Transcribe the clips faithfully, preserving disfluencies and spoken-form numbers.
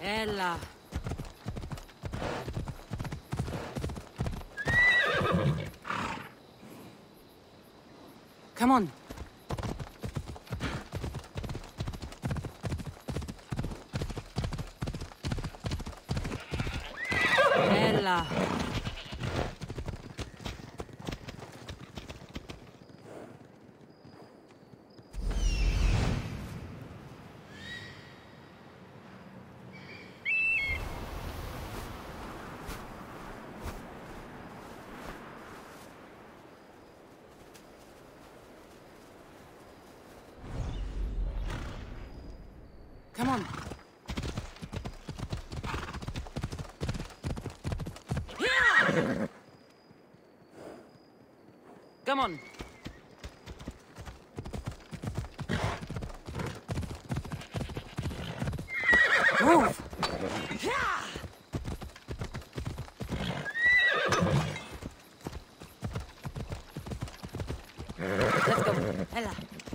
Έλα. Come on. Έλα. Come on. Come on. Move. Let's go. Έλα.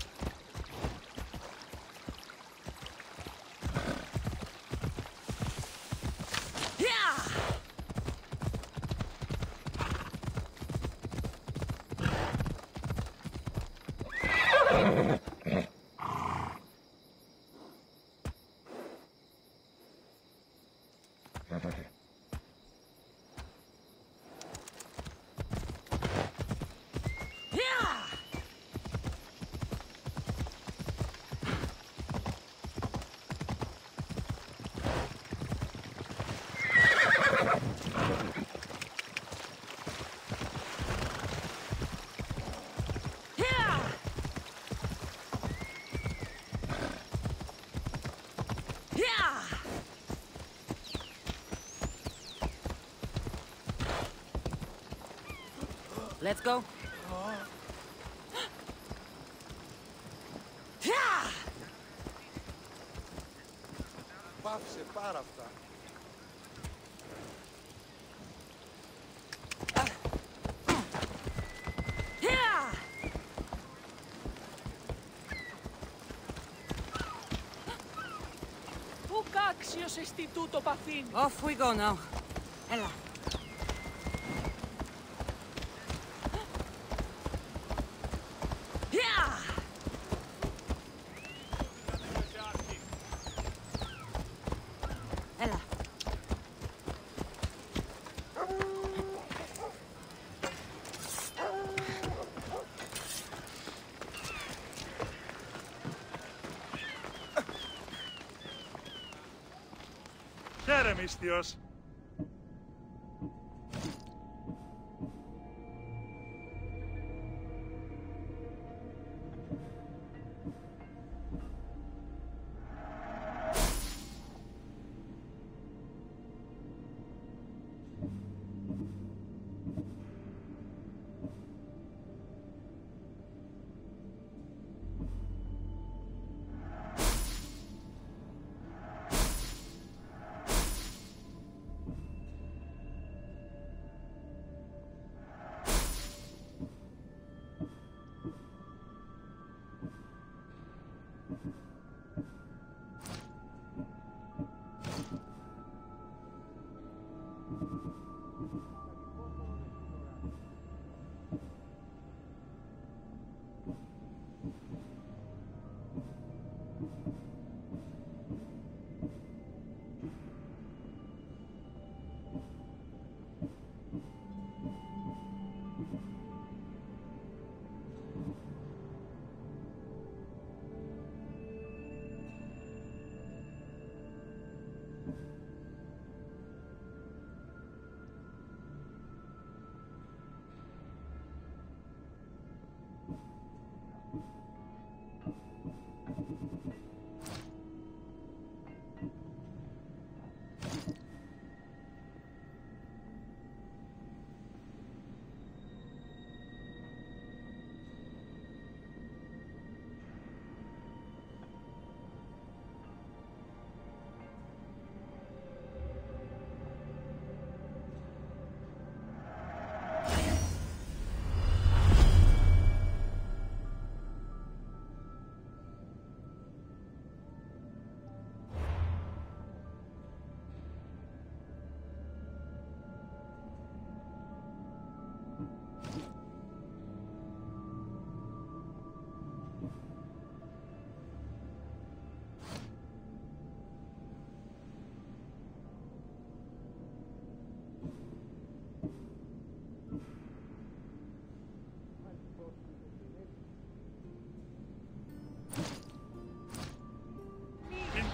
Let's go. Πάψε πάρα αυτά. Πού κάξιος εστι τούτο παθήν. Off we go now. Έλα. Έλα. Χαίρε μυστιος.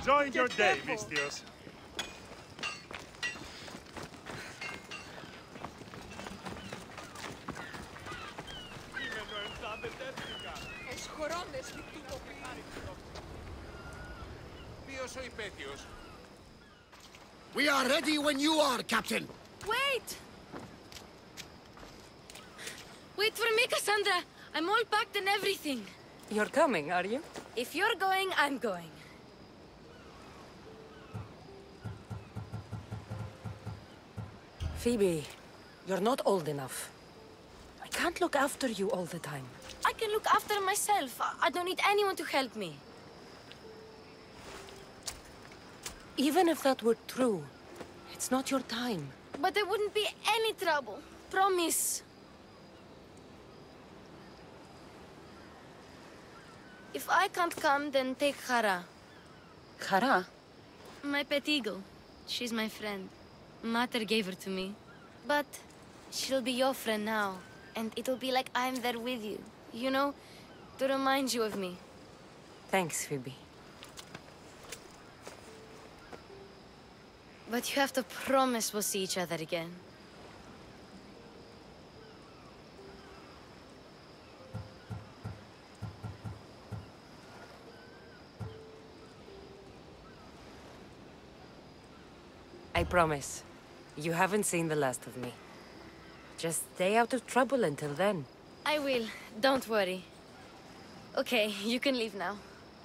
Enjoying your day, Mistios. We are ready when you are, Captain. Wait! Wait for me, Cassandra. I'm all packed and everything. You're coming, are you? If you're going, I'm going. Phoebe, you're not old enough. I can't look after you all the time. I can look after myself. I- I don't need anyone to help me. Even if that were true, it's not your time. But there wouldn't be any trouble. Promise. If I can't come, then take Hara. Kara? My pet eagle. She's my friend. Mater gave her to me. But she'll be your friend now. And it'll be like I'm there with you. You know, to remind you of me. Thanks, Phoebe. But you have to promise we'll see each other again. I promise. You haven't seen the last of me. Just stay out of trouble until then. I will. Don't worry. Okay, you can leave now.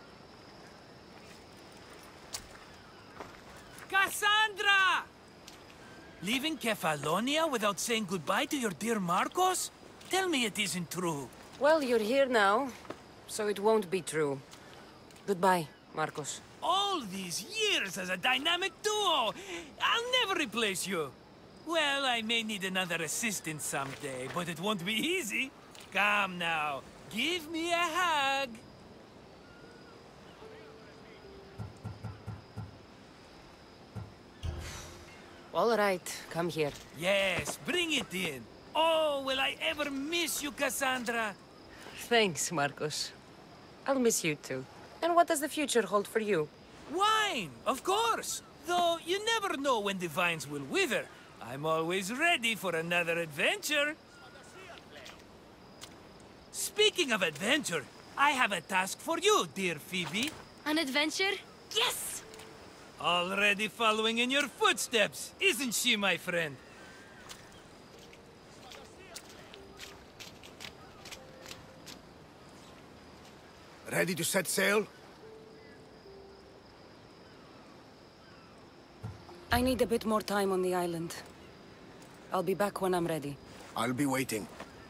Cassandra! Leaving Kefalonia without saying goodbye to your dear Marcos? Tell me it isn't true. Well, you're here now, so it won't be true. Goodbye, Marcos. All these years as a dynamic duo! I'll never replace you! Well, I may need another assistant someday, but it won't be easy. Come now, give me a hug! All right, come here. Yes, bring it in. Oh, will I ever miss you, Cassandra? Thanks, Marcos. I'll miss you too. And what does the future hold for you? Wine, of course. Though you never know when the vines will wither. I'm always ready for another adventure. Speaking of adventure, I have a task for you, dear Phoebe. An adventure? Yes! Already following in your footsteps, isn't she, my friend? Ready to set sail? I need a bit more time on the island. I'll be back when I'm ready. I'll be waiting.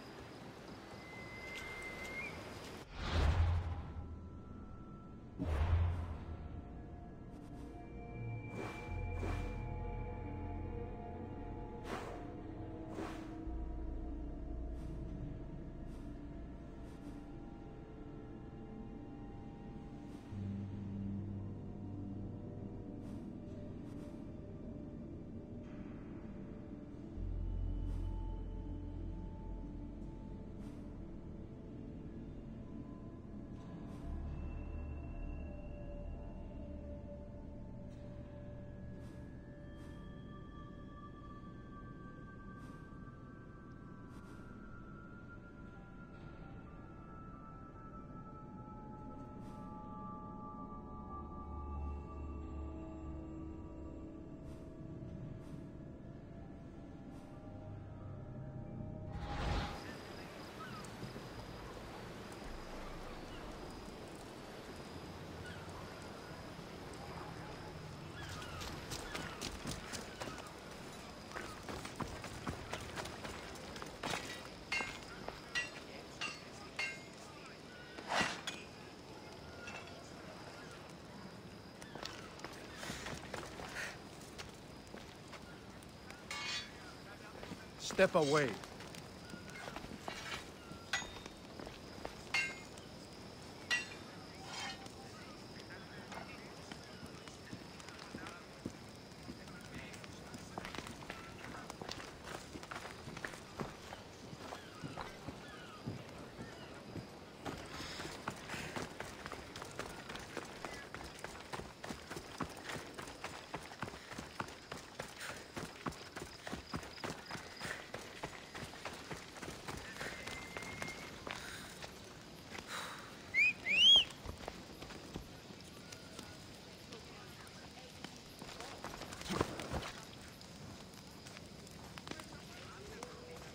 Step away.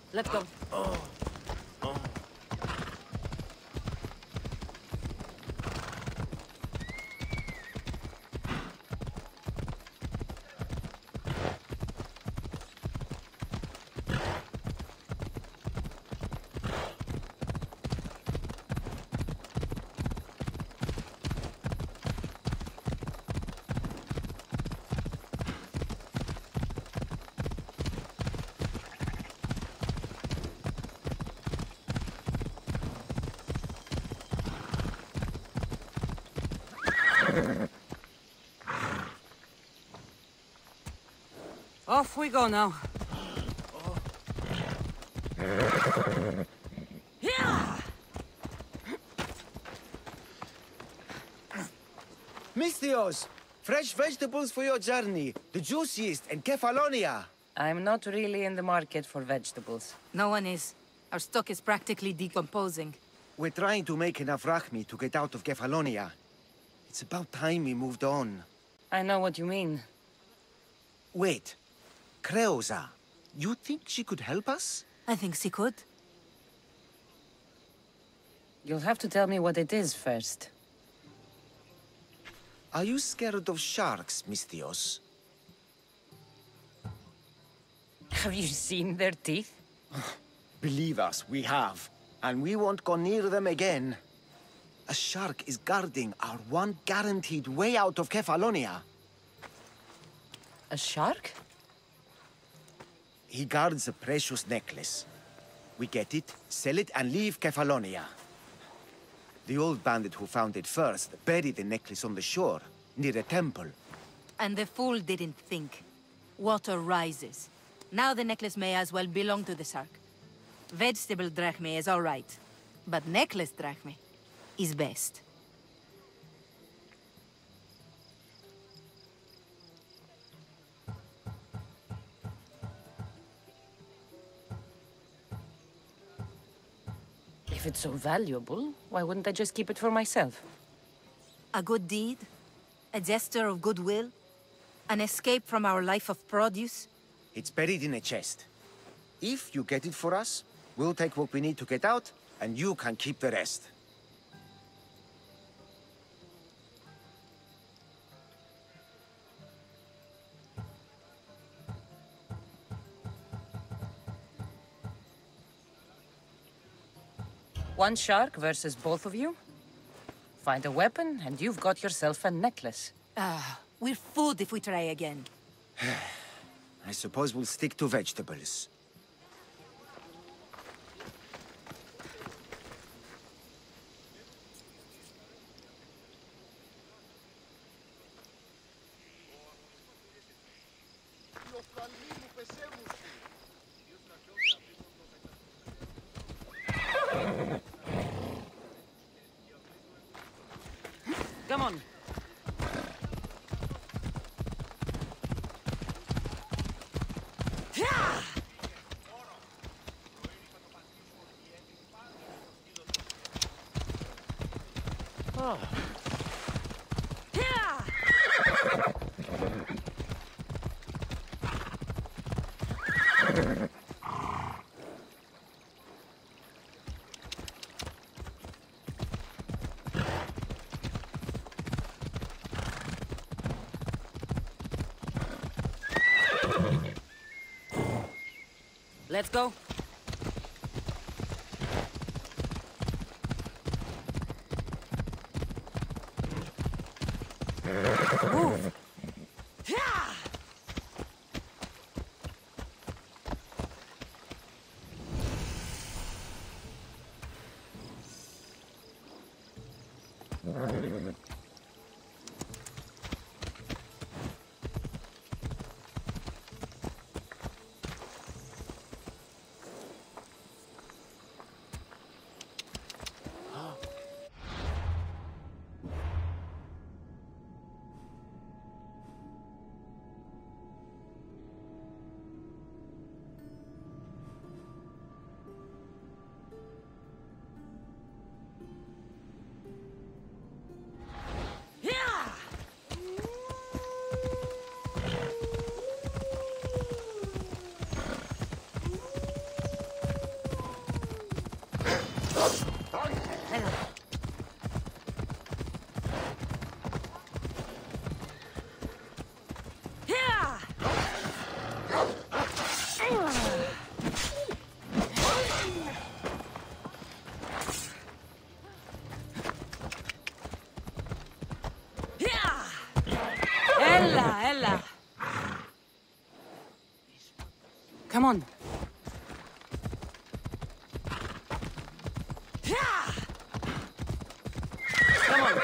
Let's go. Off we go now. Mistios! Fresh vegetables for your journey. The juiciest in Kefalonia. I'm not really in the market for vegetables. No one is. Our stock is practically decomposing. We're trying to make enough rachmi to get out of Kefalonia. It's about time we moved on. I know what you mean. Wait. Creosa. You think she could help us? I think she could. You'll have to tell me what it is first. Are you scared of sharks, Mistios? Have you seen their teeth? Believe us, we have. And we won't go near them again. A shark is guarding our one guaranteed way out of Kefalonia. A shark? He guards a precious necklace. We get it, sell it, and leave Kefalonia. The old bandit who found it first buried the necklace on the shore, near a temple. And the fool didn't think. Water rises. Now the necklace may as well belong to the shark. Vegetable drachme is all right, but necklace drachme is best. If it's so valuable, why wouldn't I just keep it for myself? A good deed, a gesture of goodwill, an escape from our life of produce. It's buried in a chest. If you get it for us, we'll take what we need to get out, and you can keep the rest. One shark versus both of you? Find a weapon, and you've got yourself a necklace. Ah, we're food if we try again. I suppose we'll stick to vegetables. Come on. Oh. Let's go. Move. Come on.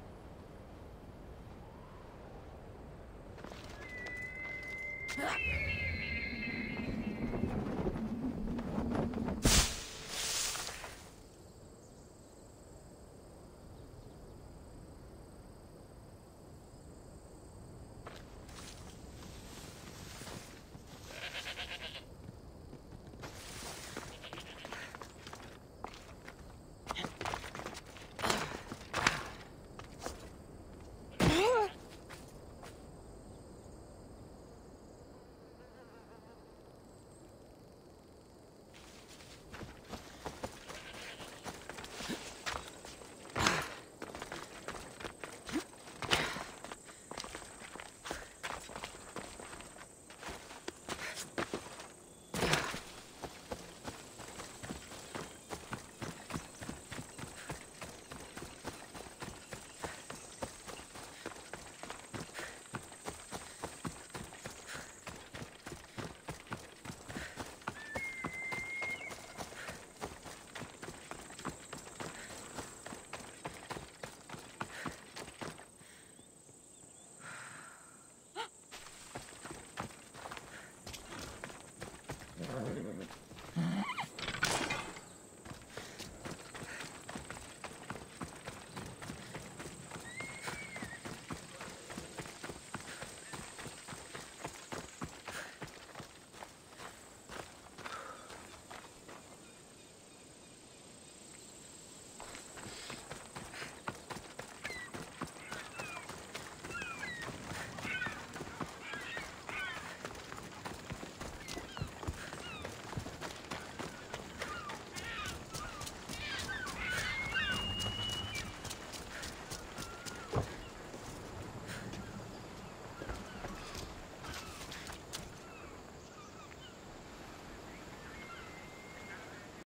Ah!